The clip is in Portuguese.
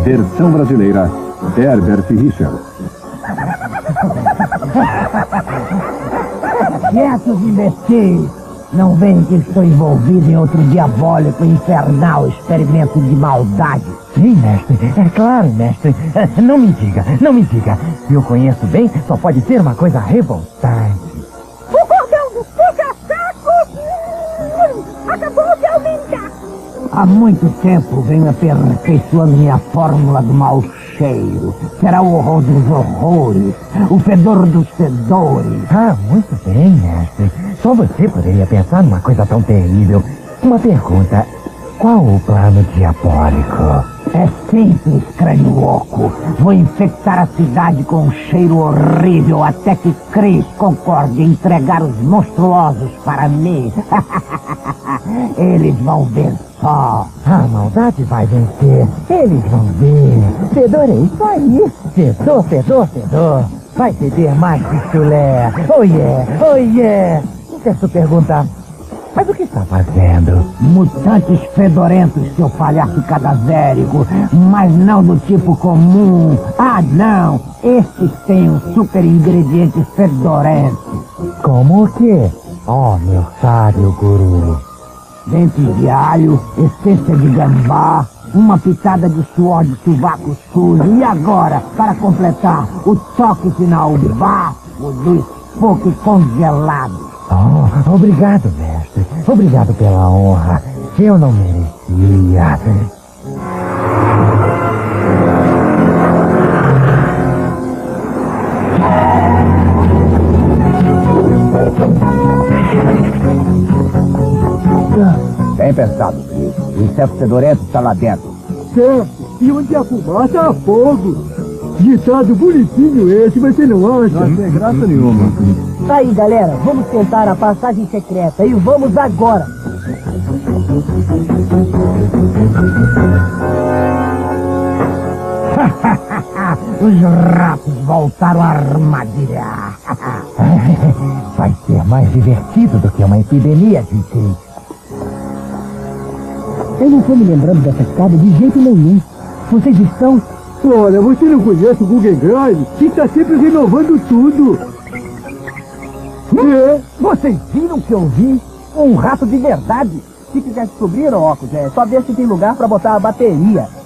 Versão brasileira, Herbert Richards. Quietos, imbecis! Não veem que estou envolvido em outro diabólico e infernal experimento de maldade? Sim, mestre. É claro, mestre. Não me diga, não me diga. Eu conheço bem, só pode ser uma coisa revoltante. O cordão do puxa-saco acabou de aumentar. Há muito tempo venho aperfeiçoando minha fórmula do mau cheiro. Será o horror dos horrores, o fedor dos fedores. Ah, muito bem, mestre. Só você poderia pensar numa coisa tão terrível. Uma pergunta. Qual o plano diabólico? É simples, crânio oco. Vou infectar a cidade com um cheiro horrível até que Chris concorde em entregar os monstruosos para mim. Eles vão ver só. A maldade vai vencer. Eles vão ver. Fedor é isso aí. Fedor, fedor, fedor. Vai feder mais que chulé. Oh yeah, oh yeah. Peço perguntar. Mas o que está fazendo? Mutantes fedorentos, seu palhaço cadavérico, mas não do tipo comum. Ah, não! Estes têm um super ingrediente fedorento. Como o quê? Oh, meu sábio guru. Dentes de alho, essência de gambá, uma pitada de suor de sovaco sujo. E agora, para completar, o toque final, o bafo do spook congelado. Oh, obrigado, mestre. Obrigado pela honra. Eu não merecia. Bem pensado, Chris. O inseto fedorento está lá dentro. Certo. E onde há fumaça, há fogo. Ditado bonitinho esse, mas você não acha? Não tem graça nenhuma. Aí, galera, vamos tentar a passagem secreta e vamos agora. Os ratos voltaram à armadilha. Vai ser mais divertido do que uma epidemia, gente. Eu não tô me lembrando dessa escada de jeito nenhum. Vocês estão... Olha, você não conhece o Google Drive? Que está sempre renovando tudo. Vocês viram o que eu vi? Um rato de verdade. Se quiser descobrir, óculos, é só ver se tem lugar pra botar a bateria.